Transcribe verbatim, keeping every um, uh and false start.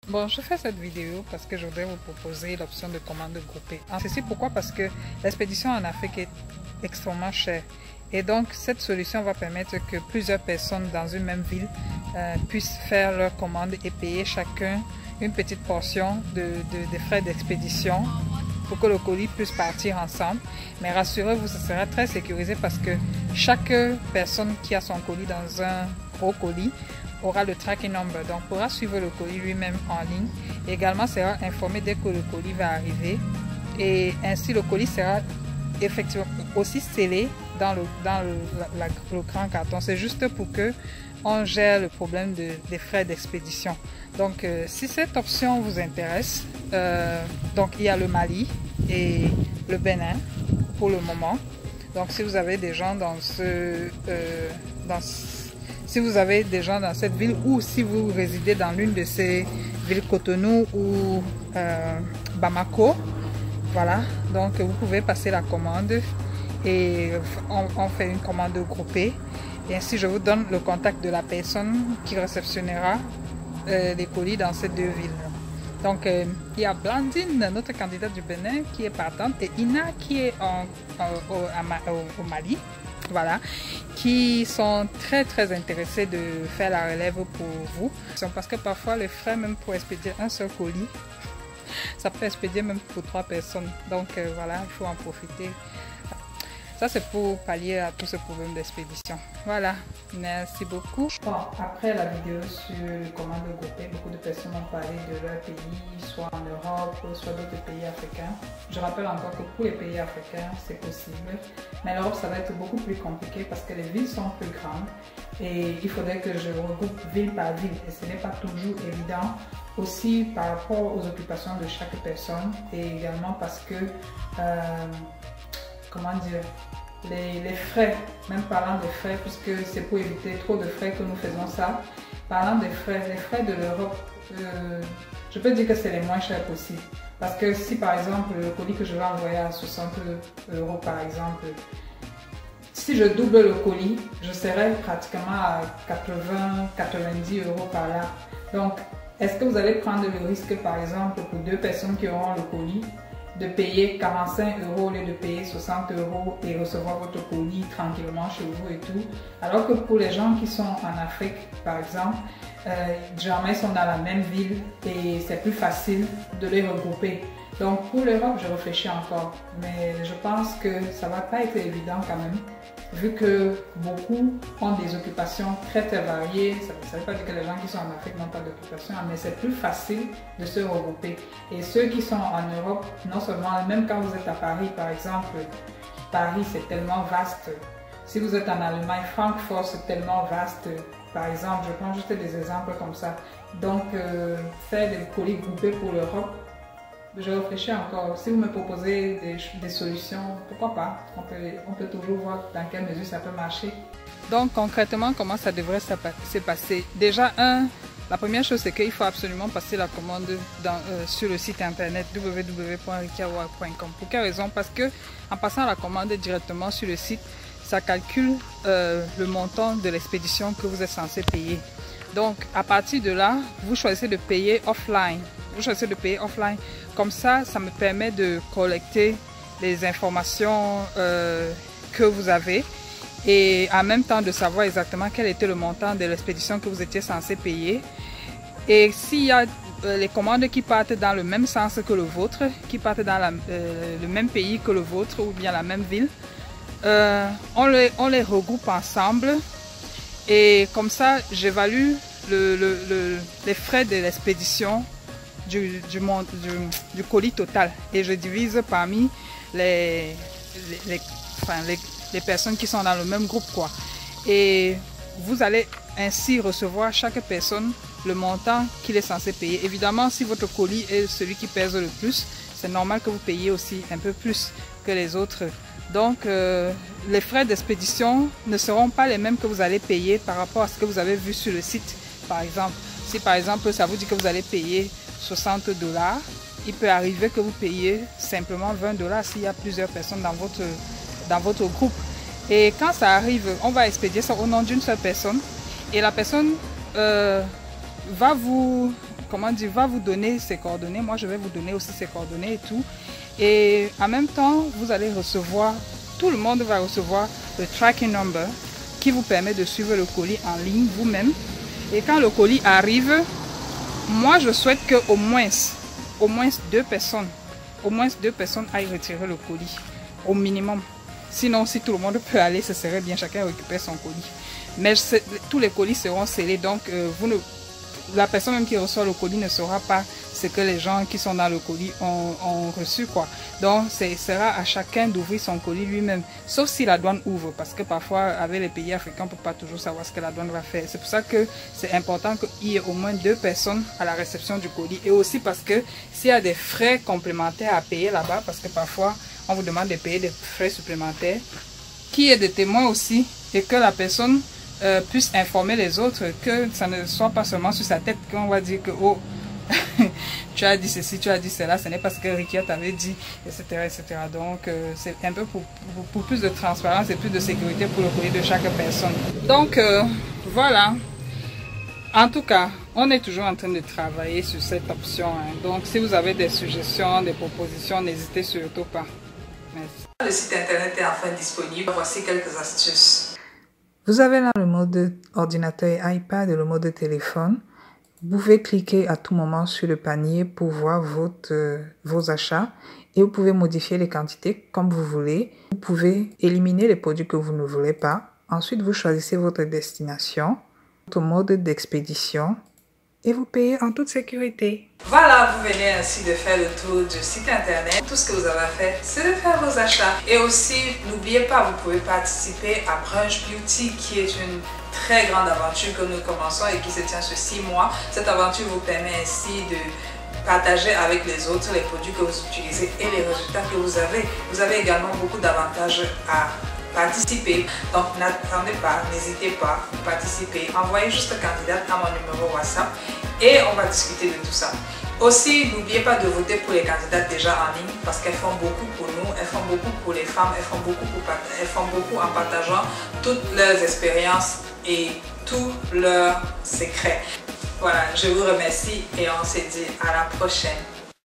Bon, je fais cette vidéo parce que je voudrais vous proposer l'option de commande groupée. Ceci pourquoi? Parce que l'expédition en Afrique est extrêmement chère. Et donc, cette solution va permettre que plusieurs personnes dans une même ville euh, puissent faire leur commande et payer chacun une petite portion de, de, de frais d'expédition pour que le colis puisse partir ensemble. Mais rassurez-vous, ce sera très sécurisé parce que chaque personne qui a son colis dans un gros colis aura le tracking number, donc pourra suivre le colis lui-même en ligne. Également sera informé dès que le colis va arriver et ainsi le colis sera effectivement aussi scellé dans le, dans le, la, le grand carton. C'est juste pour que on gère le problème de, des frais d'expédition. Donc euh, si cette option vous intéresse, euh, donc il y a le Mali et le Bénin pour le moment. Donc si vous avez des gens dans ce euh, dans ce Si vous avez des gens dans cette ville ou si vous résidez dans l'une de ces villes, Cotonou ou euh, Bamako, voilà, donc vous pouvez passer la commande et on, on fait une commande groupée. Et ainsi, je vous donne le contact de la personne qui réceptionnera euh, les colis dans ces deux villes. Donc, euh, il y a Blandine, notre candidate du Bénin, qui est partante, et Ina, qui est en, en, au, au, au Mali. Voilà, qui sont très très intéressés de faire la relève pour vous. Parce que parfois les frais même pour expédier un seul colis, ça peut expédier même pour trois personnes. Donc euh, voilà, il faut en profiter. Ça c'est pour pallier à tout ce problème d'expédition. Voilà, merci beaucoup. Bon, après la vidéo sur les commandes groupées, beaucoup de personnes ont parlé de leur pays, soit en Europe, soit d'autres pays africains. Je rappelle encore que pour les pays africains, c'est possible. Mais l'Europe, ça va être beaucoup plus compliqué parce que les villes sont plus grandes et il faudrait que je regroupe ville par ville et ce n'est pas toujours évident. Aussi par rapport aux occupations de chaque personne et également parce que, euh, comment dire, les, les frais, même parlant des frais, puisque c'est pour éviter trop de frais que nous faisons ça. Parlant des frais, les frais de l'Europe, euh, je peux dire que c'est les moins chers possibles. Parce que si par exemple le colis que je vais envoyer à soixante euros par exemple, si je double le colis, je serai pratiquement à quatre-vingts à quatre-vingt-dix euros par là. Donc, est-ce que vous allez prendre le risque par exemple pour deux personnes qui auront le colis de payer quarante-cinq euros au lieu de payer soixante euros et recevoir votre colis tranquillement chez vous et tout? Alors que pour les gens qui sont en Afrique par exemple, euh, jamais ils sont dans la même ville et c'est plus facile de les regrouper. Donc pour l'Europe, je réfléchis encore, mais je pense que ça va pas être évident quand même, vu que beaucoup ont des occupations très très variées. Ça ne veut pas dire que les gens qui sont en Afrique n'ont pas d'occupation, mais c'est plus facile de se regrouper. Et ceux qui sont en Europe, non seulement, même quand vous êtes à Paris par exemple, Paris c'est tellement vaste. Si vous êtes en Allemagne, Francfort c'est tellement vaste. Par exemple, je prends juste des exemples comme ça. Donc, euh, faire des colis groupés pour l'Europe, je réfléchis encore. Si vous me proposez des, des solutions, pourquoi pas? On peut, on peut toujours voir dans quelle mesure ça peut marcher. Donc, concrètement, comment ça devrait se passer? Déjà, un, la première chose, c'est qu'il faut absolument passer la commande dans, euh, sur le site internet w w w point rikiawa point com. Pour quelle raison? Parce que en passant la commande directement sur le site, ça calcule euh, le montant de l'expédition que vous êtes censé payer. Donc, à partir de là, vous choisissez de payer offline. Vous choisissez de payer offline. Comme ça, ça me permet de collecter les informations euh, que vous avez et en même temps de savoir exactement quel était le montant de l'expédition que vous étiez censé payer. Et s'il y a euh, les commandes qui partent dans le même sens que le vôtre, qui partent dans la, euh, le même pays que le vôtre ou bien la même ville, euh, on, les, on les regroupe ensemble et comme ça, j'évalue le, le, le, les frais de l'expédition Du, du, du, du colis total et je divise parmi les, les, les, enfin, les, les personnes qui sont dans le même groupe quoi. Et vous allez ainsi recevoir chaque personne le montant qu'il est censé payer. Évidemment, si votre colis est celui qui pèse le plus, c'est normal que vous payiez aussi un peu plus que les autres. Donc euh, les frais d'expédition ne seront pas les mêmes que vous allez payer par rapport à ce que vous avez vu sur le site. Par exemple, si par exemple ça vous dit que vous allez payer soixante dollars, il peut arriver que vous payiez simplement vingt dollars s'il y a plusieurs personnes dans votre, dans votre groupe. Et quand ça arrive, on va expédier ça au nom d'une seule personne et la personne euh, va vous, comment dire, va vous donner ses coordonnées. Moi, je vais vous donner aussi ses coordonnées et tout. Et en même temps, vous allez recevoir, tout le monde va recevoir le tracking number qui vous permet de suivre le colis en ligne vous-même. Et quand le colis arrive, moi, je souhaite que au moins, au moins deux personnes, au moins deux personnes aillent retirer le colis, au minimum. Sinon, si tout le monde peut aller, ce serait bien, chacun récupère son colis. Mais tous les colis seront scellés, donc euh, vous ne, la personne même qui reçoit le colis ne saura pas ce que les gens qui sont dans le colis ont, ont reçu, quoi. Donc, ce sera à chacun d'ouvrir son colis lui-même, sauf si la douane ouvre, parce que parfois, avec les pays africains, on ne peut pas toujours savoir ce que la douane va faire. C'est pour ça que c'est important qu'il y ait au moins deux personnes à la réception du colis. Et aussi parce que s'il y a des frais complémentaires à payer là-bas, parce que parfois, on vous demande de payer des frais supplémentaires, qu'il y ait des témoins aussi et que la personne euh, puisse informer les autres, que ça ne soit pas seulement sur sa tête qu'on va dire que oh, tu as dit ceci, tu as dit cela, ce n'est pas ce que Rikia t'avait dit, et cetera et cetera. Donc euh, c'est un peu pour, pour, pour plus de transparence et plus de sécurité pour le colis de chaque personne. Donc euh, voilà. En tout cas, on est toujours en train de travailler sur cette option. Hein. Donc si vous avez des suggestions, des propositions, n'hésitez surtout pas. Merci. Le site internet est enfin disponible. Voici quelques astuces. Vous avez là le mode ordinateur et iPad et le mode téléphone. Vous pouvez cliquer à tout moment sur le panier pour voir votre, euh, vos achats et vous pouvez modifier les quantités comme vous voulez. Vous pouvez éliminer les produits que vous ne voulez pas. Ensuite, vous choisissez votre destination, votre mode d'expédition et vous payez en toute sécurité. Voilà, vous venez ainsi de faire le tour du site internet. Tout ce que vous avez à faire, c'est de faire vos achats. Et aussi, n'oubliez pas, vous pouvez participer à Brunch Beauty, qui est une très grande aventure que nous commençons et qui se tient sur six mois. Cette aventure vous permet ainsi de partager avec les autres les produits que vous utilisez et les résultats que vous avez. Vous avez également beaucoup d'avantages à participer. Donc n'attendez pas, n'hésitez pas à participer. Envoyez juste candidate à mon numéro WhatsApp et on va discuter de tout ça. Aussi, n'oubliez pas de voter pour les candidates déjà en ligne parce qu'elles font beaucoup pour nous, elles font beaucoup pour les femmes, elles font beaucoup, pour, elles font beaucoup en partageant toutes leurs expériences et tous leurs secrets. Voilà, je vous remercie et on se dit à la prochaine.